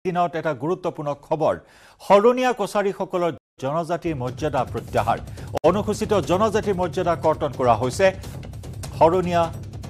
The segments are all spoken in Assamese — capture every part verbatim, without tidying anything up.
দিনত এটা গুৰুত্বপূৰ্ণ খবৰ হৰণীয়া কছাৰীসকলৰ জনজাতিৰ মৰ্যাদা প্ৰত্যাহাৰ অনুসূচিত জনজাতিৰ মৰ্যাদা কৰ্তন কৰা হৈছে হৰণীয়া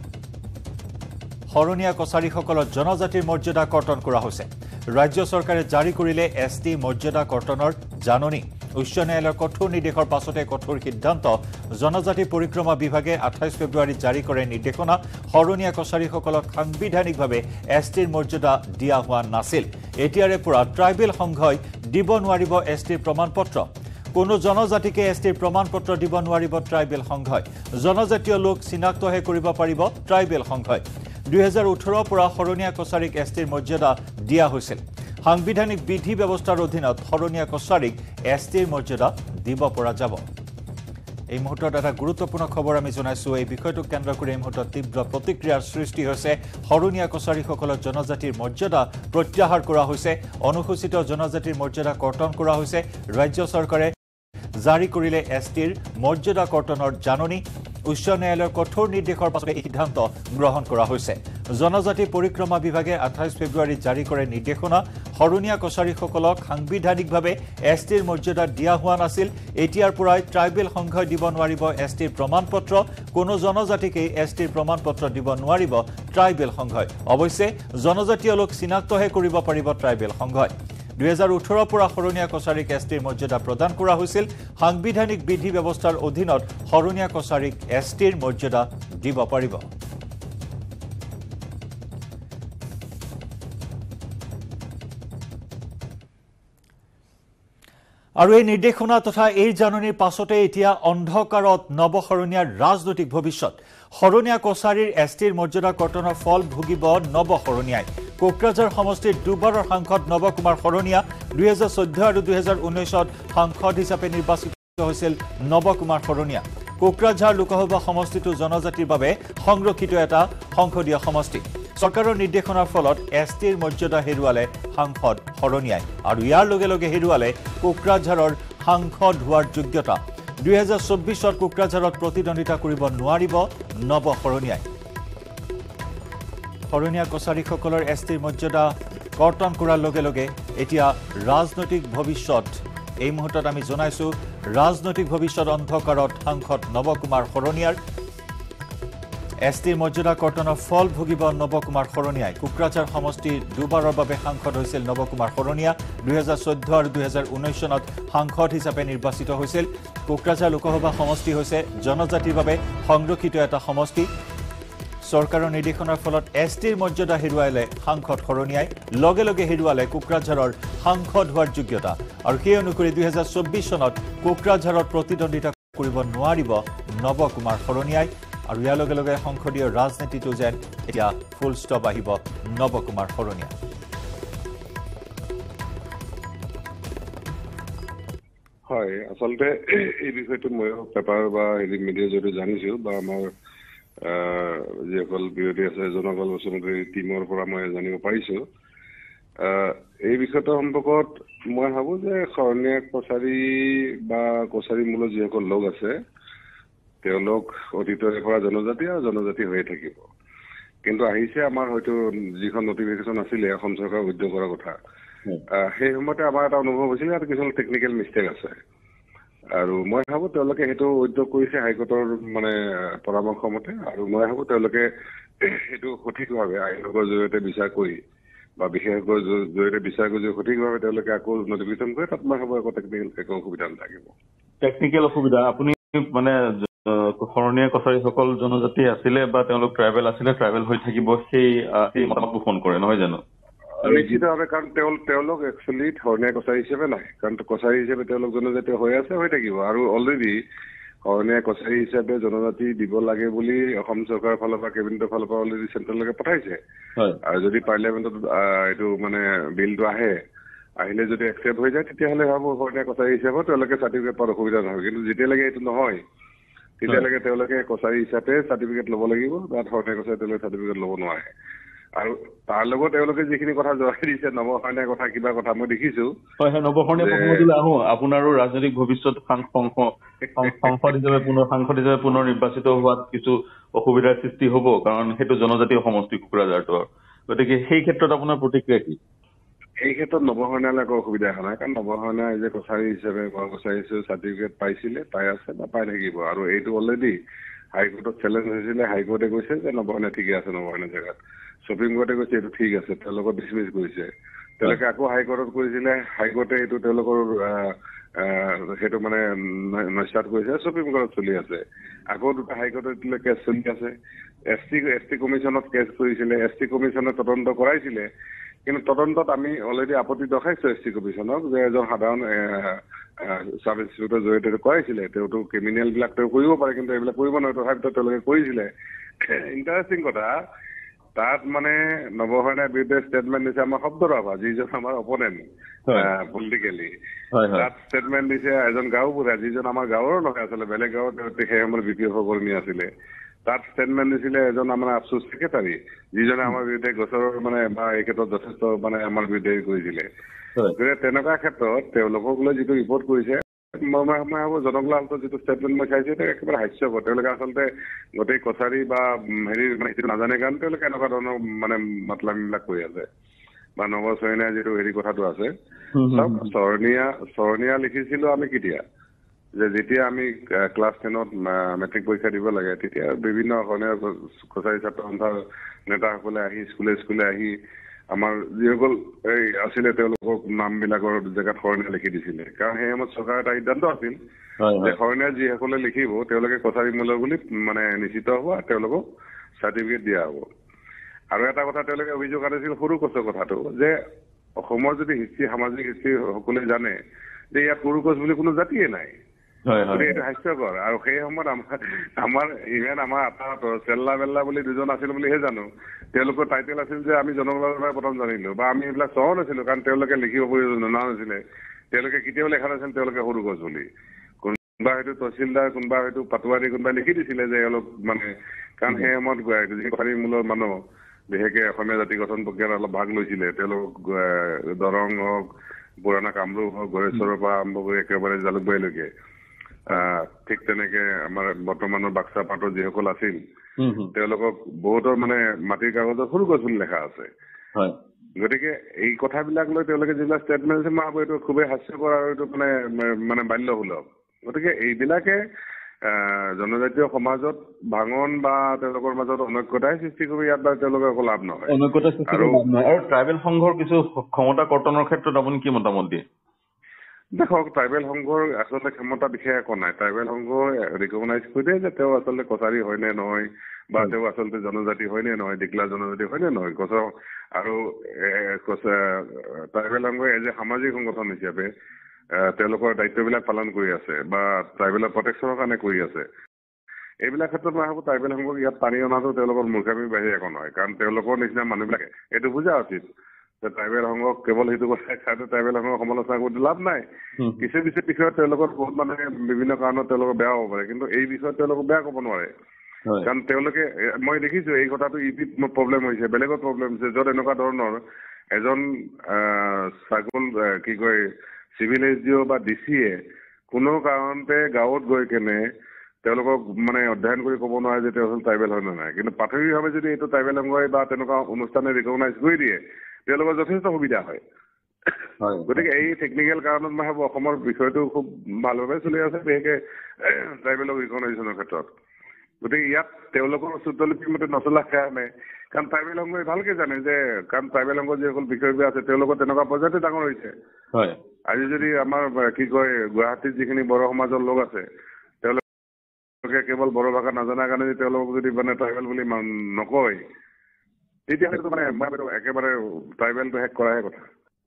হৰণীয়া কছাৰীসকলৰ জনজাতিৰ মৰ্যাদা কৰ্তন কৰা হৈছে ৰাজ্য চৰকাৰে জাৰি কৰিলে এছটি মৰ্যাদা কৰ্তনৰ জাননী উচ্চ ন্যায়ালয়ৰ কঠোৰ নিৰ্দেশৰ পাছতে কঠোৰ সিদ্ধান্ত জনজাতি পৰিক্ৰমা বিভাগে আঠাইশ ফেব্ৰুৱাৰী জাৰি কৰে নিৰ্দেশনা হৰণীয়া কছাৰীসকলক সাংবিধানিকভাৱে এছটিৰ মৰ্যাদা দিয়া হোৱা নাছিল এতিয়াৰে পৰা ট্ৰাইবেল সংঘই দিব নোৱাৰিব এছটিৰ প্ৰমাণপত্ৰ কোনো জনজাতিকে এছটিৰ প্ৰমাণপত্ৰ দিব নোৱাৰিব ট্ৰাইবেল সংঘই জনজাতীয় লোক চিনাক্তহে কৰিব পাৰিব ট্ৰাইবেল সংঘই দুই হাজাৰ ওঠৰ পৰা হৰণীয়া কছাৰীক এছটিৰ মৰ্যাদা দিয়া হৈছিল সাংবিধানিক বিধি ব্যৱস্থাৰ অধীনত হৰণীয়া কছাৰীক এছটিৰ মৰ্যাদা দিব পৰা যাব এই মুহূৰ্তত এটা গুৰুত্বপূৰ্ণ খবৰ আমি জনাইছো এই বিষয়টোক কেন্দ্ৰ কৰি এই মুহূৰ্তত তীব্ৰ প্ৰতিক্ৰিয়াৰ সৃষ্টি হৈছে হৰণীয়া কছাৰীসকলৰ জনজাতিৰ মৰ্যাদা প্ৰত্যাহাৰ কৰা হৈছে অনুসূচিত জনজাতিৰ মৰ্যাদা কৰ্তন কৰা হৈছে ৰাজ্য চৰকাৰে জাৰি কৰিলে এছটিৰ মৰ্যাদা কৰ্তনৰ জাননী উচ্চ ন্যায়ালয়ৰ কঠোৰ নিৰ্দেশৰ পাছতে এই সিদ্ধান্ত গ্ৰহণ কৰা হৈছে জনজাতি পৰিক্ৰমা বিভাগে আঠাইশ ফেব্ৰুৱাৰী জাৰি কৰে নিৰ্দেশনা হৰণীয়া কছাৰীসকলক সাংবিধানিকভাৱে এছটিৰ মৰ্যাদা দিয়া হোৱা নাছিল এতিয়াৰ পৰাই ট্ৰাইবেল সংঘই দিব নোৱাৰিব এছটিৰ প্ৰমাণপত্ৰ কোনো জনজাতিকে এছটিৰ প্ৰমাণপত্ৰ দিব নোৱাৰিব ট্ৰাইবেল সংঘই অৱশ্যে জনজাতীয় লোক চিনাক্তহে কৰিব পাৰিব ট্ৰাইবেল সংঘই দুই হাজাৰ ওঠৰ পৰা হৰণীয়া কছাৰীক এছটিৰ মৰ্যাদা প্ৰদান কৰা হৈছিল সাংবিধানিক বিধি ব্যৱস্থাৰ অধীনত হৰণীয়া কছাৰীক এছটিৰ মৰ্যাদা দিব পাৰিব আৰু এই নিৰ্দেশনা তথা এই জাননীৰ পাছতে এতিয়া অন্ধকাৰত নৱহৰণীয়াৰ ৰাজনৈতিক ভৱিষ্যত হৰণীয়া কছাৰীৰ এছটিৰ মৰ্যাদা কৰ্তনৰ ফল ভুগিব নৱহৰণীয়াই কোকৰাঝাৰ সমষ্টিৰ দুবাৰৰ সাংসদ নৱ কুমাৰ হৰণীয়া দুই হাজাৰ চৈধ্য আৰু দুই হাজাৰ ঊনৈছত সাংসদ হিচাপে নিৰ্বাচিত হৈছিল নৱ কুমাৰ হৰণীয়া কোকৰাঝাৰ লোকসভা সমষ্টিটো জনজাতিৰ বাবে সংৰক্ষিত এটা সংসদীয় সমষ্টি চৰকাৰৰ নিৰ্দেশনাৰ ফলত এছটিৰ মৰ্যাদা হেৰুৱালে সাংসদ হৰণীয়াই আৰু ইয়াৰ লগে লগে হেৰুৱালে কোকৰাঝাৰৰ সাংসদ হোৱাৰ যোগ্যতা দুই হাজাৰ চৌব্বিছত কোকৰাঝাৰত প্ৰতিদ্বন্দ্বিতা কৰিব নোৱাৰিব নৱ হৰণীয়াই হৰণীয়া কছাৰীসকলৰ এছটিৰ মৰ্যাদা কৰ্তন কৰাৰ লগে লগে এতিয়া ৰাজনৈতিক ভৱিষ্যত এই মুহূৰ্তত আমি জনাইছো ৰাজনৈতিক ভৱিষ্যত অন্ধকাৰত সাংসদ নৱ কুমাৰ হৰণীয়াৰ এছটিৰ মৰ্যাদা কৰ্তনৰ ফল ভুগিব নৱ কুমাৰ হৰণীয়াই কোকৰাঝাৰ সমষ্টিৰ দুবাৰৰ বাবে সাংসদ হৈছিল নৱ কুমাৰ হৰণীয়া দুই হাজাৰ চৈধ্য আৰু দুই হাজাৰ ঊনৈছ চনত সাংসদ হিচাপে নিৰ্বাচিত হৈছিল কোকৰাঝাৰ লোকসভা সমষ্টি হৈছে জনজাতিৰ বাবে সংৰক্ষিত এটা সমষ্টি চৰকাৰৰ নিৰ্দেশনাৰ ফলত এছটিৰ মৰ্যাদা হেৰুৱালে সাংসদ হৰণীয়াই লগে লগে হেৰুৱালে কোকৰাঝাৰৰ সাংসদ হোৱাৰ যোগ্যতা আৰু সেই অনুসৰি দুই হাজাৰ চৌব্বিছ চনত কোকৰাঝাৰত প্ৰতিদ্বন্দ্বিতা কৰিব নোৱাৰিব নৱ কুমাৰ হৰণীয়াই আৰু ইয়াৰ লগে লগে সংসদীয় ৰাজনীতিটো যেন এতিয়া ফুল ষ্টপ আহিব নৱ কুমাৰ হৰণীয়া হয় আচলতে এই বিষয়টো মই পেপাৰ বা মিডিয়া জৰিয়তে জানিছো বা আমাৰ যিসকল বিৰোধী আছে জনগল বসুমতীৰ টিমৰ পৰা মই জানিব পাৰিছো এই বিষয়টো সম্পৰ্কত মই ভাবো যে হৰণীয়া কছাৰী বা কছাৰী মূলৰ যিসকল লোক আছে তেওঁলোক অতীতৰে পৰা জনজাতি আৰু জনজাতি হৈয়ে থাকিব কিন্তু আহিছে আমাৰ হয়তো যিখন নটিফিকেশ্যন আছিলে অসম চৰকাৰৰ উদ্যোগ কৰাৰ কথা সেই সময়তে আমাৰ এটা অনুভৱ হৈছিলে আৰু কিছুমান টেকনিকেল মিষ্টেক আছে আৰু মই ভাবো তেওঁলোকে সেইটো উদ্যোগ কৰিছে হাইকোৰ্টৰ মানে পৰামৰ্শ মতে আৰু মই ভাবো তেওঁলোকে সেইটো সঠিকভাৱে আইনৰ জৰিয়তে বিচাৰ কৰি বা বিশেষজ্ঞৰ জৰিয়তে বিচাৰ কৰি সঠিকভাৱে তেওঁলোকে আকৌ নটিফিকেশ্যন কৰে তাত মই ভাবো একো টেকনিকেল একো অসুবিধা নাথাকিব টেকনিকেল অসুবিধা আপুনি মানে হৰণীয়া কছাৰীসকল জনজাতি আছিলে বা তেওঁলোক ট্ৰাইবেল আছিলে ট্ৰাইবেল হৈ থাকিব সেই এই মতামত পোষণ কৰে নহয় জানো নিশ্চিতভাৱে কাৰণ তেওঁ তেওঁলোক একচুৱেলি হৰণীয়া কছাৰী হিচাপে নাই কাৰণ কছাৰী হিচাপে তেওঁলোক জনজাতি হৈ আছে হৈ থাকিব আৰু অলৰেডি হৰণীয়া কছাৰী হিচাপে জনজাতি দিব লাগে বুলি অসম চৰকাৰৰ ফালৰ পৰা কেবিনেটৰ ফালৰ পৰা অলৰেডি চেণ্ট্ৰেললৈকে পঠাইছে আৰু যদি পাৰ্লিয়ামেণ্টত এইটো মানে বিলটো আহে আহিলে যদি একচেপ্ট হৈ যায় তেতিয়াহ'লে ভাবো হৰণীয়া কছাৰী হিচাপে তেওঁলোকে চাৰ্টিফিকেট পোৱাৰ অসুবিধা নহয় কিন্তু যেতিয়ালৈকে এইটো নহয় তেতিয়ালৈকে তেওঁলোকে কছাৰী হিচাপে চাৰ্টিফিকেট ল'ব লাগিব তাত হৰণীয়া কছাৰী তেওঁলোকে চাৰ্টিফিকেট ল'ব নোৱাৰে আৰু তাৰ লগত তেওঁলোকে যিখিনি কথা জনাই দিছে নৱহৰণীয়া কথা কিবা কথা মই দেখিছো হয় হয় নৱহৰণীয়া প্ৰসংগলৈ আহো আপোনাৰো ৰাজনৈতিক ভৱিষ্যত সংসদ হিচাপে পুনৰ সাংসদ হিচাপে পুনৰ নিৰ্বাচিত হোৱাত কিছু অসুবিধাৰ সৃষ্টি হ'ব কাৰণ সেইটো জনজাতীয় সমষ্টি কোকৰাঝাৰটো গতিকে সেই ক্ষেত্ৰত আপোনাৰ প্ৰতিক্ৰিয়া কি এই ক্ষেত্ৰত নৱসৰণীয়ালৈ একো অসুবিধা হোৱা নাই কাৰণ নৱসৰণীয়া যে কছাৰী হিচাপে কছাৰী হিচাপে চাৰ্টিফিকেট পাইছিলে পাই আছে বা পাই থাকিব আৰু এইটো অলৰেডি হাইকোৰ্টত চেলেঞ্জ হৈছিলে হাইকোৰ্টে কৈছে যে নৱসৰণীয়া ঠিকে আছে নৱসৰণীয়া জেগাত সুপ্ৰিম কোৰ্টে কৈছে এইটো ঠিক আছে তেওঁলোকক ডিছমিছ কৰিছে তেওঁলোকে আকৌ হাইকোৰ্টত কৰিছিলে হাইকোৰ্টে এইটো তেওঁলোকৰ সেইটো মানে নস্যাৎ কৰিছে সুপ্ৰিম কোৰ্টত চলি আছে আকৌ দুটা হাইকোৰ্টত কেছ চলি আছে এছ টি এছ টি কমিশ্যনত কেছ কৰিছিলে এছ টি কমিশ্যনে তদন্ত কৰাইছিলে কিন্তু তদন্তত আমি অলৰেডি আপত্তি দৰ্শাইছো এছ টি কমিশ্যনক যে এজন সাধাৰণ চাব ইনষ্টিটিউটৰ জৰিয়তে কৰাইছিলে তেওঁতো ক্ৰিমিনেলবিলাক তেওঁ কৰিব পাৰে কিন্তু এইবিলাক কৰিব নোৱাৰে তথাপিতো তেওঁলোকে কৰিছিলে ইণ্টাৰেষ্টিং কথা তাত মানে নৱসৰণীয়াৰ বিৰুদ্ধে ষ্টেটমেণ্ট দিছে আমাৰ শব্দৰাভা যিজন আমাৰ অপনেণ্ট পলিটিকেলি তাত ষ্টেটমেণ্ট দিছে এজন গাঁওবুঢ়া যিজন আমাৰ গাঁৱৰ নহয় আচলতে বেলেগ গাঁৱত সেই সময়ত বি পি এফৰ কৰ্মী আছিলে তাত ষ্টেটমেণ্ট দিছিলে এজন আমাৰ আফচোচ ছেক্ৰেটাৰী যিজনে আমাৰ বিৰুদ্ধে গোচৰৰ মানে বা এই ক্ষেত্ৰত যথেষ্ট মানে আমাৰ বিৰুদ্ধে কৰিছিলে গতিকে তেনেকুৱা ক্ষেত্ৰত তেওঁলোকক লৈ যিটো ৰিপৰ্ট কৰিছে মই ভাবো জনকলালটো যিটো ষ্টেটমেণ্ট মই চাইছো সেইটো একেবাৰে হাস্যকৰ তেওঁলোকে আচলতে গোটেই কছাৰী বা হেৰি মানে সেইটো নাজানে কাৰণ তেওঁলোকে এনেকুৱা ধৰণৰ মানে মাতলামিবিলাক কৰি আছে বা নৱসৰণীয়া যিটো হেৰি কথাটো আছে চৰণীয়া চৰণীয়া লিখিছিলো আমি কেতিয়া যে যেতিয়া আমি ক্লাছ টেনত মেট্ৰিক পৰীক্ষা দিব লাগে তেতিয়া বিভিন্ন অসমীয়া কছাৰী ছাত্ৰ সন্থাৰ নেতাসকলে আহি স্কুলে স্কুলে আহি আমাৰ যিসকল এই আছিলে তেওঁলোকক নামবিলাকৰ জেগাত শৰণীয়া লিখি দিছিলে কাৰণ সেই সময়ত চৰকাৰৰ এটা সিদ্ধান্ত আছিল যে শৰণীয়া যিসকলে লিখিব তেওঁলোকে কছাৰী মূলৰ বুলি মানে নিশ্চিত হ'ব আৰু তেওঁলোকক চাৰ্টিফিকেট দিয়া হ'ব আৰু এটা কথা তেওঁলোকে অভিযোগ আনিছিল সৰু কছৰ কথাটো যে অসমৰ যদি হিষ্ট্ৰী সামাজিক হিষ্ট্ৰী সকলোৱে জানে যে ইয়াত সৰু কছ বুলি কোনো জাতিয়ে নাই এইটো হাস্যকৰ আৰু সেই সময়ত আমাৰ আমাৰ ইভেন আমাৰ আপাহঁতৰ চেল্লা বেল্লা বুলি দুজন আছিল বুলিহে জানো তেওঁলোকৰ টাইটেল আছিল যে আমি জনগণৰ প্ৰথম জানিলো বা আমি এইবিলাক চোৱাও নাছিলো কাৰণ তেওঁলোকে লিখিব পঢ়িব জনা নাছিলে তেওঁলোকে কেতিয়াও লেখা নাছিল তেওঁলোকে সৰু গছ বুলি কোনোবা হয়তো তহচিলদাৰ কোনোবা হয়তো পাটোৱাৰী কোনোবাই লিখি দিছিলে যে অলপ মানে কাৰণ সেই সময়ত যি কছাৰী মূলৰ মানুহ বিশেষকে অসমীয়া জাতি গঠন প্ৰক্ৰিয়াত অলপ ভাগ লৈছিলে তেওঁলোক দৰং হওক পুৰণা কামৰূপ হওক গড়েশ্বৰৰ পৰা আৰম্ভ কৰি একেবাৰে জালুকবাৰীলৈকে ঠিক তেনেকে আমাৰ বৰ্তমানৰ বাক্সা পাটৰ যিসকল আছিল তেওঁলোকক বহুতৰ মানে মাটিৰ কাগজত সৰু গছ বুলি লেখা আছে গতিকে এই কথাবিলাক লৈ তেওঁলোকে যিবিলাক ষ্টেটমেণ্ট আছে মই ভাবো এইটো খুবেই হাস্যকৰ আৰু এইটো মানে মানে বাল্যসুলভ গতিকে এইবিলাকে জনজাতীয় সমাজত ভাঙন বা তেওঁলোকৰ মাজত অনৈক্যতাই সৃষ্টি কৰি ইয়াত বা তেওঁলোকৰ একো লাভ নহয় আৰু ট্ৰাইবেল সংঘৰ কিছু ক্ষমতা কৰ্তনৰ ক্ষেত্ৰত আপুনি কি মতামত দিয়ে দেখক ট্ৰাইবেল সংঘৰ আচলতে ক্ষমতা বিশেষ একো নাই ট্ৰাইবেল সংঘ ৰিকগনাইজ কৰি দিয়ে যে তেওঁ আচলতে কছাৰী হয় নে নহয় বা তেওঁ আচলতে জনজাতি হয় নে নহয় ডিক্লাৰ জনজাতি হয় নে নহয় কছ আৰু ট্ৰাইবেল সংঘ এজ এ সামাজিক সংগঠন হিচাপে তেওঁলোকৰ দায়িত্ববিলাক পালন কৰি আছে বা ট্ৰাইবেলৰ প্ৰটেকশ্যনৰ কাৰণে কৰি আছে এইবিলাক ক্ষেত্ৰত মই ভাবোঁ ট্ৰাইবেল সংঘক ইয়াত টানি অনাটো তেওঁলোকৰ মূৰ্খামিৰ বাহিৰে একো নহয় কাৰণ তেওঁলোকৰ নিচিনা মানুহবিলাকে এইটো বুজা উচিত যে ট্ৰাইবেল সংঘক কেৱল সেইটো কথাই খাইতে ট্ৰাইবেল সংঘক সমালোচনা কৰি লাভ নাই কিছু কিছু বিষয়ত তেওঁলোকৰ বহুত মানুহে বিভিন্ন কাৰণত তেওঁলোকৰ বেয়া হ'ব পাৰে কিন্তু এই বিষয়ত তেওঁলোকক বেয়া ক'ব নোৱাৰে কাৰণ তেওঁলোকে মই দেখিছো এই কথাটো ই পিত প্ৰব্লেম হৈছে বেলেগত প্ৰব্লেম হৈছে য'ত এনেকুৱা ধৰণৰ এজন চাৰ্কুল কি কয় চিভিল এছ ডি অ' বা ডি চিয়ে কোনো কাৰণতে গাঁৱত গৈ কেনে তেওঁলোকক মানে অধ্যয়ন কৰি ক'ব নোৱাৰে যে তেওঁ ট্ৰাইবেল হয় নে নাই কিন্তু প্ৰাথমিকভাৱে যদি এইটো ট্ৰাইবেল সংঘই বা তেনেকুৱা অনুষ্ঠানে ৰিকগনাইজ কৰি দিয়ে তেওঁলোকৰ যথেষ্ট সুবিধা হয় গতিকে এই টেকনিকেল কাৰণত মই ভাবোঁ অসমৰ বিষয়টো খুব ভালভাৱে চলি আছে বিশেষকৈ ট্ৰাইবেলক ৰিকগনাইজেশ্যনৰ ক্ষেত্ৰত গতিকে ইয়াত তেওঁলোকৰ চুতলিপিৰ মতে নচলা সেয়া নাই কাৰণ ট্ৰাইবেল সংঘই ভালকে জানে যে কাৰণ ট্ৰাইবেল সংঘৰ যিসকল বিষয়ববীয়া আছে তেওঁলোকৰ তেনেকুৱা পৰ্যায়তে ডাঙৰ হৈছে আজি যদি আমাৰ কি কয় গুৱাহাটীত যিখিনি বড়ো সমাজৰ লোক আছে তেওঁলোকে কেৱল বড়ো ভাষা নাজানাৰ কাৰণে যদি তেওঁলোকক যদি মানে ট্ৰাইবেল বুলি নকয় তেতিয়াহ'লেতো মানে একেবাৰে ট্ৰাইবেলটো শেষ কৰাহে কথা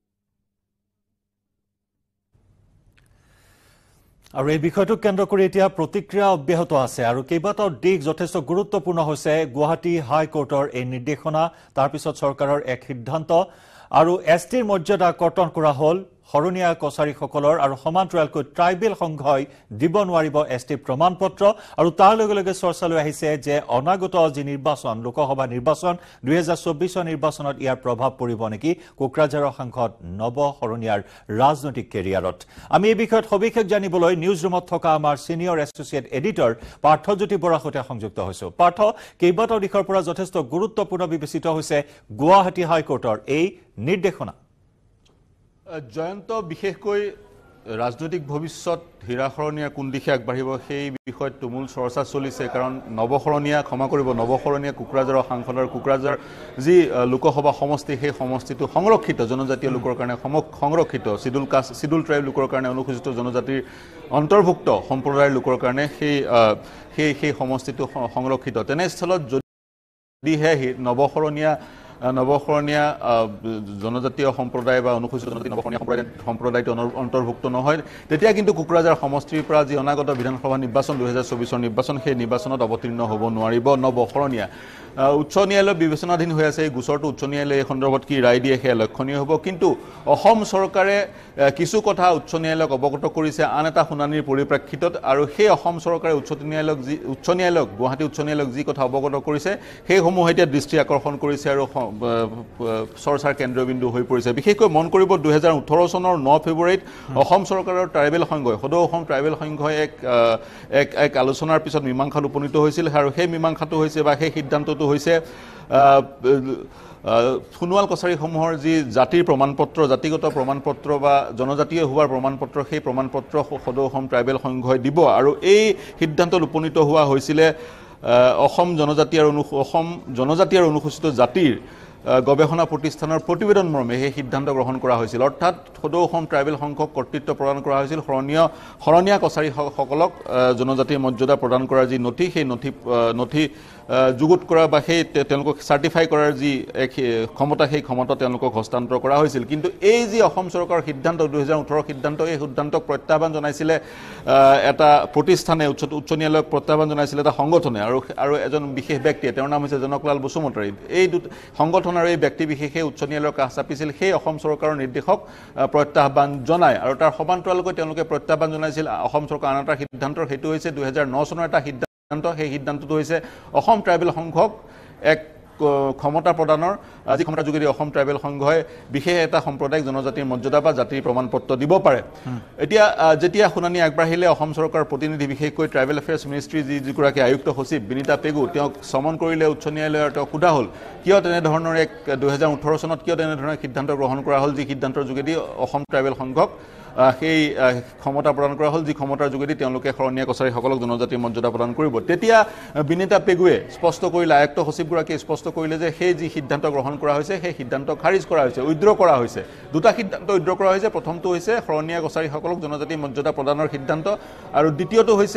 আৰু এই বিষয়টোক কেন্দ্ৰ কৰি এতিয়া প্ৰতিক্ৰিয়া অব্যাহত আছে আৰু কেইবাটাও দিশ যথেষ্ট গুৰুত্বপূৰ্ণ হৈছে গুৱাহাটী হাইকোৰ্টৰ এই নিৰ্দেশনা তাৰপিছত চৰকাৰৰ এক সিদ্ধান্ত আৰু এছ টিৰ মৰ্যাদা কৰ্তন কৰা হ'ল শৰণীয়া কছাৰীসকলৰ আৰু সমান্তৰালকৈ ট্ৰাইবেল সংঘই দিব নোৱাৰিব এছ টি প্ৰমাণপত্ৰ আৰু তাৰ লগে লগে চৰ্চালৈ আহিছে যে অনাগত যি নিৰ্বাচন লোকসভা নিৰ্বাচন দুই হাজাৰ চৌব্বিছৰ নিৰ্বাচনত ইয়াৰ প্ৰভাৱ পৰিব নেকি কোকৰাঝাৰৰ সাংসদ নৱ শৰণীয়াৰ ৰাজনৈতিক কেৰিয়াৰত আমি এই বিষয়ত সবিশেষ জানিবলৈ নিউজ ৰুমত থকা আমাৰ সিনিয়ৰ এছ'চিয়েট এডিটৰ পাৰ্থজ্যোতি বৰাৰ সৈতে সংযুক্ত হৈছো পাৰ্থ কেইবাটাও দিশৰ পৰা যথেষ্ট গুৰুত্বপূৰ্ণ বিবেচিত হৈছে গুৱাহাটী হাইকোৰ্টৰ এই নিৰ্দেশনা জয়ন্ত বিশেষকৈ ৰাজনৈতিক ভৱিষ্যত হীৰাখৰণীয়া কোন দিশে আগবাঢ়িব সেই বিষয়ত তুমুল চৰ্চা চলিছে কাৰণ নৱখৰণীয়া ক্ষমা কৰিব নৱখৰণীয়া কোকৰাঝাৰৰ সাংসদৰ কোকৰাঝাৰ যি লোকসভা সমষ্টি সেই সমষ্টিটো সংৰক্ষিত জনজাতীয় লোকৰ কাৰণে সংৰক্ষিত শিডুল কাষ্ট শিডুল ট্ৰাইব লোকৰ কাৰণে অনুসূচিত জনজাতিৰ অন্তৰ্ভুক্ত সম্প্ৰদায়ৰ লোকৰ কাৰণে সেই সেই সেই সমষ্টিটো সংৰক্ষিত তেনেস্থলত যদিহে নৱখৰণীয়া নৱখৰণীয়া জনজাতীয় সম্প্ৰদায় বা অনুসূচিত জনজাতি নৱখৰণীয়া সম্প্ৰদায় সম্প্ৰদায়টো অন্তৰ্ভুক্ত নহয় তেতিয়া কিন্তু কোকৰাঝাৰ সমষ্টিৰ পৰা যি অনাগত বিধানসভা নিৰ্বাচন দুহেজাৰ চৌবিছৰ নিৰ্বাচন সেই নিৰ্বাচনত অৱতীৰ্ণ হ'ব নোৱাৰিব নৱখৰণীয়া উচ্চ ন্যায়ালয় বিবেচনাধীন হৈ আছে এই গোচৰটো উচ্চ ন্যায়ালয়ে এই সন্দৰ্ভত কি ৰায় দিয়ে সেয়া লক্ষণীয় হ'ব কিন্তু অসম চৰকাৰে কিছু কথা উচ্চ ন্যায়ালয়ক অৱগত কৰিছে আন এটা শুনানিৰ পৰিপ্ৰেক্ষিতত আৰু সেই অসম চৰকাৰে উচ্চ ন্যায়ালয়ক যি উচ্চ ন্যায়ালয়ক গুৱাহাটী উচ্চ ন্যায়ালয়ক যি কথা অৱগত কৰিছে সেইসমূহ এতিয়া দৃষ্টি আকৰ্ষণ কৰিছে আৰু চৰ্চাৰ কেন্দ্ৰবিন্দু হৈ পৰিছে বিশেষকৈ মন কৰিব দুহেজাৰ ওঠৰ চনৰ ন ফেব্ৰুৱাৰীত অসম চৰকাৰৰ ট্ৰাইবেল সংঘই সদৌ অসম ট্ৰাইবেল সংঘই এক এক এক আলোচনাৰ পিছত মীমাংসাত উপনীত হৈছিল আৰু সেই মীমাংসাটো হৈছে বা সেই সিদ্ধান্তটো হৈছে সোণোৱাল কছাৰীসমূহৰ যি জাতিৰ প্ৰমাণপত্ৰ জাতিগত প্ৰমাণপত্ৰ বা জনজাতীয় হোৱাৰ প্ৰমাণপত্ৰ সেই প্ৰমাণপত্ৰ সদৌ অসম ট্ৰাইবেল সংঘই দিব আৰু এই সিদ্ধান্তত উপনীত হোৱা হৈছিলে অসম জনজাতি আৰু অসম জনজাতি আৰু অনুসূচিত জাতিৰ গৱেষণা প্ৰতিষ্ঠানৰ প্ৰতিবেদন মৰ্মে সেই সিদ্ধান্ত গ্ৰহণ কৰা হৈছিল অৰ্থাৎ সদৌ অসম ট্ৰাইবেল সংঘক কৰ্তৃত্ব প্ৰদান কৰা হৈছিল শৰণীয় শৰণীয়া কছাৰীসকলক জনজাতিৰ মৰ্যাদা প্ৰদান কৰাৰ যি নথি সেই নথি নথি যুগুত কৰা বা সেই তেওঁলোকক চাৰ্টিফাই কৰাৰ যি ক্ষমতা সেই ক্ষমতা তেওঁলোকক হস্তান্তৰ কৰা হৈছিল কিন্তু এই যি অসম চৰকাৰৰ সিদ্ধান্ত দুহেজাৰ ওঠৰৰ সিদ্ধান্ত এই সিদ্ধান্তক প্ৰত্যাহ্বান জনাইছিলে এটা প্ৰতিষ্ঠানে উচ্চ উচ্চ ন্যায়ালয়ক প্ৰত্যাহ্বান জনাইছিলে এটা সংগঠনে আৰু আৰু এজন বিশেষ ব্যক্তিয়ে তেওঁৰ নাম হৈছে জনকলাল বসুমতাৰী এই সংগঠন আৰু এই ব্যক্তি বিশেষে উচ্চ ন্যায়ালয়ৰ কাষ চাপিছিল সেই অসম চৰকাৰৰ নিৰ্দেশক প্ৰত্যাহ্বান জনায় আৰু তাৰ সমান্তৰালকৈ তেওঁলোকে প্ৰত্যাহ্বান জনাইছিল অসম চৰকাৰৰ আন এটা সিদ্ধান্তৰ সেইটো হৈছে দুহেজাৰ ন চনৰ এটা সিদ্ধান্ত সেই সিদ্ধান্তটো হৈছে অসম ট্ৰাইবেল সংঘক এক ক্ষমতা প্ৰদানৰ আজি ক্ষমতাৰ যোগেদি অসম ট্ৰাইবেল সংঘই বিশেষ এটা সম্প্ৰদায়িক জনজাতিৰ মৰ্যাদা বা জাতিৰ প্ৰমাণপত্ৰ দিব পাৰে এতিয়া যেতিয়া শুনানি আগবাঢ়িলে অসম চৰকাৰৰ প্ৰতিনিধি বিশেষকৈ ট্ৰাইবেল এফেয়াৰ্ছ মিনিষ্ট্ৰী যি যিগৰাকী আয়ুক্ত সচিব বিনীতা পেগু তেওঁক সমন কৰিলে উচ্চ ন্যায়ালয়ৰ তেওঁক সোধা হ'ল কিয় তেনেধৰণৰ এক দুহেজাৰ ওঠৰ চনত কিয় তেনেধৰণৰ সিদ্ধান্ত গ্ৰহণ কৰা হ'ল যি সিদ্ধান্তৰ যোগেদি অসম ট্ৰাইবেল সংঘক সেই ক্ষমতা প্ৰদান কৰা হ'ল যি ক্ষমতাৰ যোগেদি তেওঁলোকে শৰণীয়া কছাৰীসকলক জনজাতিৰ মৰ্যাদা প্ৰদান কৰিব তেতিয়া বিনীতা পেগুৱে স্পষ্ট কৰিলে আয়ুক্ত সচিবগৰাকীয়ে স্পষ্ট কৰিলে যে সেই যি সিদ্ধান্ত গ্ৰহণ কৰা হৈছে সেই সিদ্ধান্ত খাৰিজ কৰা হৈছে উইড্ৰ কৰা হৈছে দুটা সিদ্ধান্ত উইড্ৰ কৰা হৈছে প্ৰথমটো হৈছে শৰণীয়া কছাৰীসকলক জনজাতিৰ মৰ্যাদা প্ৰদানৰ সিদ্ধান্ত আৰু দ্বিতীয়টো হৈছে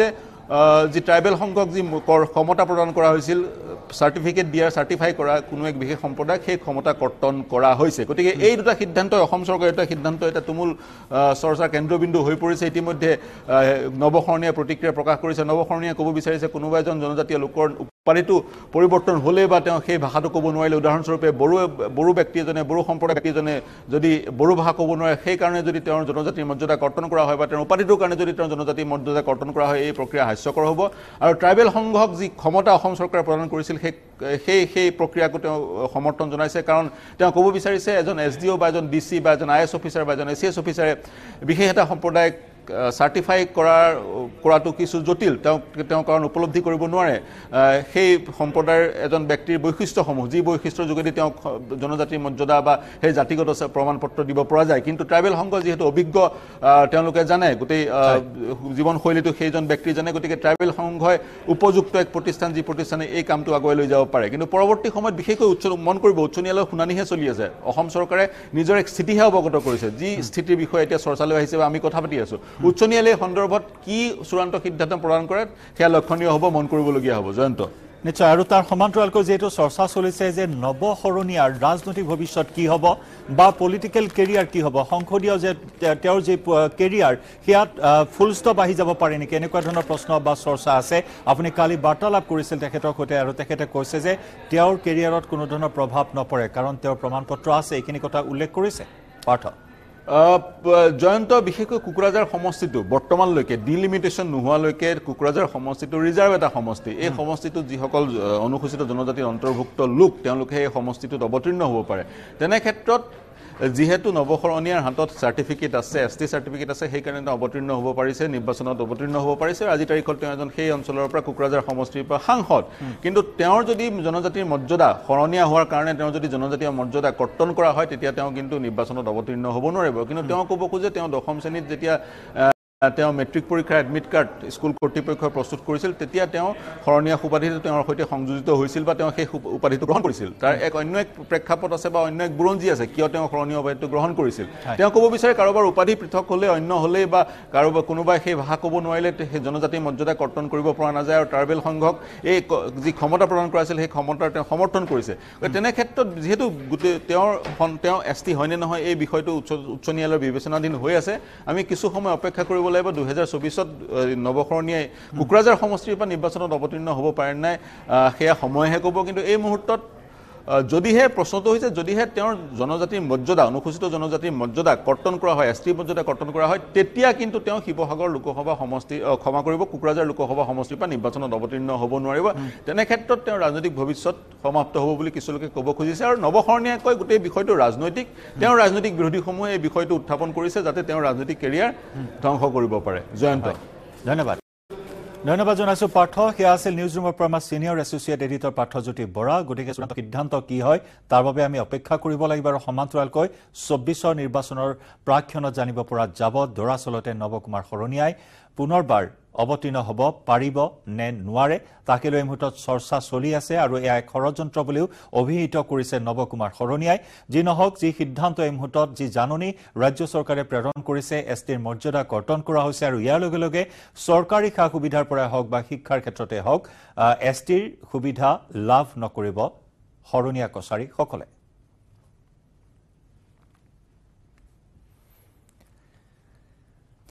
যি ট্ৰাইবেল সংঘক যি ক্ষমতা প্ৰদান কৰা হৈছিল চাৰ্টিফিকেট দিয়াৰ চাৰ্টিফাই কৰা কোনো এক বিশেষ সম্প্ৰদায়ক সেই ক্ষমতা কৰ্তন কৰা হৈছে গতিকে এই দুটা সিদ্ধান্ত অসম চৰকাৰৰ এটা সিদ্ধান্ত এটা তুমুল চৰ্চাৰ কেন্দ্ৰবিন্দু হৈ পৰিছে ইতিমধ্যে নৱখৰণীয়া প্ৰতিক্ৰিয়া প্ৰকাশ কৰিছে নৱখৰণীয়া ক'ব বিচাৰিছে কোনোবা এজন জনজাতীয় লোকৰ উপাধিটো পৰিৱৰ্তন হ'লে বা তেওঁ সেই ভাষাটো ক'ব নোৱাৰিলে উদাহৰণস্বৰূপে বড়ো বড়ো ব্যক্তি এজনে বড়ো সম্প্ৰদায়ৰ ব্যক্তি এজনে যদি বড়ো ভাষা ক'ব নোৱাৰে সেইকাৰণে যদি তেওঁৰ জনজাতিৰ মৰ্যাদা কৰ্তন কৰা হয় বা তেওঁৰ উপাধিটোৰ কাৰণে যদি তেওঁৰ জনজাতিৰ মৰ্যাদা কৰ্তন কৰা হয় এই প্ৰক্ৰিয়া হাস্যকৰ হ'ব আৰু ট্ৰাইবেল সংঘক যি ক্ষমতা অসম চৰকাৰে প্ৰদান কৰিছিল সেই সেই সেই প্ৰক্ৰিয়াকো তেওঁ সমৰ্থন জনাইছে কাৰণ তেওঁ ক'ব বিচাৰিছে এজন এছ ডি অ' বা এজন ডি চি বা এজন আই এছ অফিচাৰ বা এজন এ চি এছ অফিচাৰে বিশেষ এটা সম্প্ৰদায়ক চাৰ্টিফাই কৰাৰ কৰাটো কিছু জটিল তেওঁ তেওঁ কাৰণ উপলব্ধি কৰিব নোৱাৰে সেই সম্প্ৰদায়ৰ এজন ব্যক্তিৰ বৈশিষ্ট্যসমূহ যি বৈশিষ্ট্যৰ যোগেদি তেওঁ জনজাতিৰ মৰ্যাদা বা সেই জাতিগত প্ৰমাণপত্ৰ দিব পৰা যায় কিন্তু ট্ৰাইবেল সংঘ যিহেতু অভিজ্ঞ তেওঁলোকে জানে গোটেই জীৱনশৈলীটো সেইজন ব্যক্তি জানে গতিকে ট্ৰাইবেল সংঘই উপযুক্ত এক প্ৰতিষ্ঠান যি প্ৰতিষ্ঠানে এই কামটো আগুৱাই লৈ যাব পাৰে কিন্তু পৰৱৰ্তী সময়ত বিশেষকৈ উচ্চ মন কৰিব উচ্চ ন্যায়ালয়ৰ শুনানিহে চলি আছে অসম চৰকাৰে নিজৰ এক স্থিতিহে অৱগত কৰিছে যি স্থিতিৰ বিষয়ে এতিয়া চৰ্চালৈ আহিছে বা আমি কথা পাতি আছোঁ উচ্চ ন্যায়ালয়ে সন্দৰ্ভত কি চূড়ান্ত সিদ্ধান্ত প্ৰদান কৰে সেয়া লক্ষণীয় হ'ব মন কৰিবলগীয়া হ'ব জয়ন্ত নিশ্চয় আৰু তাৰ সমান্তৰালকৈ যিহেতু চৰ্চা চলিছে যে নৱশৰণীয়াৰ ৰাজনৈতিক ভৱিষ্যত কি হ'ব বা পলিটিকেল কেৰিয়াৰ কি হ'ব সংসদীয় যে তেওঁৰ যি কেৰিয়াৰ সেয়াত ফুল ষ্টপ আহি যাব পাৰে নেকি এনেকুৱা ধৰণৰ প্ৰশ্ন বা চৰ্চা আছে আপুনি কালি বাৰ্তালাপ কৰিছিল তেখেতৰ সৈতে আৰু তেখেতে কৈছে যে তেওঁৰ কেৰিয়াৰত কোনো ধৰণৰ প্ৰভাৱ নপৰে কাৰণ তেওঁৰ প্ৰমাণপত্ৰ আছে এইখিনি কথা উল্লেখ কৰিছে পাৰ্থ জয়ন্ত বিশেষকৈ কোকৰাঝাৰ সমষ্টিটো বৰ্তমানলৈকে ডিলিমিটেশ্যন নোহোৱালৈকে কোকৰাঝাৰ সমষ্টিটো ৰিজাৰ্ভ এটা সমষ্টি এই সমষ্টিটোত যিসকল অনুসূচিত জনজাতিৰ অন্তৰ্ভুক্ত লোক তেওঁলোকে এই সমষ্টিটোত অৱতীৰ্ণ হ'ব পাৰে তেনে ক্ষেত্ৰত যেহেতু নৱসৰণীয়াৰ হাতত সাৰ্টিফিকেট আছে এসটি সাৰ্টিফিকেট আছে সেই কাৰণে অৱতীৰ্ণ হ'ব পাৰিছে নিৰ্বাচনত অৱতীৰ্ণ হ'ব পাৰিছে আজি তাৰিখত তেওঁ এজন সেই অঞ্চলৰ পৰা কোকৰাঝাৰ সমষ্টিৰ পৰা সাংসদ কিন্তু তেওঁৰ যদি জনজাতিৰ মৰ্যাদা শৰণীয়া হোৱাৰ কাৰণে তেওঁ যদি জনজাতীয় মৰ্যাদা কৰ্তন কৰা হয় তেতিয়া তেওঁ কিন্তু নিৰ্বাচনত অৱতীৰ্ণ হ'ব নোৱাৰিব কিন্তু তেওঁ ক'ব খোজে তেওঁ দশম শ্ৰেণীত যেতিয়া তেওঁ মেট্ৰিক পৰীক্ষাৰ এডমিট কাৰ্ড স্কুল কৰ্তৃপক্ষই প্ৰস্তুত কৰিছিল তেতিয়া তেওঁ শৰণীয়া উপাধিটো তেওঁৰ সৈতে সংযোজিত হৈছিল বা তেওঁ সেই উপাধিটো গ্ৰহণ কৰিছিল তাৰ এক অন্য এক প্ৰেক্ষাপট আছে বা অন্য এক বুৰঞ্জী আছে কিয় তেওঁ শৰণীয়া উপাধিটো গ্ৰহণ কৰিছিল তেওঁ ক'ব বিচাৰে কাৰোবাৰ উপাধি পৃথক হ'লে অন্য হ'লে বা কাৰোবাৰ কোনোবাই সেই ভাষা ক'ব নোৱাৰিলে সেই জনজাতিৰ মৰ্যাদা কৰ্তন কৰিব পৰা নাযায় আৰু ট্ৰাইবেল সংঘক এই যি ক্ষমতা প্ৰদান কৰা আছিল সেই ক্ষমতাৰ তেওঁ সমৰ্থন কৰিছে তেনে ক্ষেত্ৰত যিহেতু গোটেই তেওঁৰ তেওঁ এছ টি হয়নে নহয় এই বিষয়টো উচ্চ ন্যায়ালয়ৰ বিবেচনাধীন হৈ আছে আমি কিছু সময় অপেক্ষা কৰিব লাগিব দুহেজাৰ চৌবিশত নৱসৰণীয়াই কোকৰাঝাৰ সমষ্টিৰ পৰা নিৰ্বাচনত অৱতীৰ্ণ হ'ব পাৰে নাই সেয়া সময়হে ক'ব কিন্তু এই মুহূৰ্তত যদিহে প্ৰশ্নটো হৈছে যদিহে তেওঁৰ জনজাতিৰ মৰ্যাদা অনুসূচিত জনজাতিৰ মৰ্যাদা কৰ্তন কৰা হয় এছ টি মৰ্যাদা কৰ্তন কৰা হয় তেতিয়া কিন্তু তেওঁ শিৱসাগৰ লোকসভা সমষ্টি ক্ষমা কৰিব কোকৰাঝাৰ লোকসভা সমষ্টিৰ পৰা নিৰ্বাচনত অৱতীৰ্ণ হ'ব নোৱাৰিব তেনে ক্ষেত্ৰত তেওঁৰ ৰাজনৈতিক ভৱিষ্যত সমাপ্ত হ'ব বুলি কিছু লোকে ক'ব খুজিছে আৰু নৱসৰণীয়াই কয় গোটেই বিষয়টো ৰাজনৈতিক তেওঁৰ ৰাজনৈতিক বিৰোধীসমূহে এই বিষয়টো উত্থাপন কৰিছে যাতে তেওঁৰ ৰাজনৈতিক কেৰিয়াৰ ধ্বংস কৰিব পাৰে জয়ন্ত ধন্যবাদ ধন্যবাদ জনাইছো পাৰ্থ সেয়া আছিল নিউজ ৰুমৰ পৰা আমাৰ senior associate editor Parthajyoti Bora গতিকে চূড়ান্ত সিদ্ধান্ত কি হয় তাৰ বাবে আমি অপেক্ষা কৰিব লাগিব আৰু সমান্তৰালকৈ চৌব্বিছৰ নিৰ্বাচনৰ প্ৰাক্ষণত জানিব পৰা যাব দৰাচলতে নৱকুমাৰ শৰণীয়াই পুনৰবাৰ অৱতীৰ্ণ হ'ব পাৰিব নে নোৱাৰে তাকে লৈ মুহূৰ্তত চৰ্চা চলি আছে আৰু এয়া এক ষড়যন্ত্ৰ বুলিও অভিহিত কৰিছে নৱকুমাৰ শৰণীয়াই যি নহওক যি সিদ্ধান্ত এই মুহূৰ্তত যি জাননী ৰাজ্য চৰকাৰে প্ৰেৰণ কৰিছে এছ টিৰ মৰ্যাদা কৰ্তন কৰা হৈছে আৰু ইয়াৰ লগে লগে চৰকাৰী সা সুবিধাৰ পৰাই হওক বা শিক্ষাৰ ক্ষেত্ৰতে হওক এছ টিৰ সুবিধা লাভ নকৰিব শৰণীয়া কছাৰীসকলে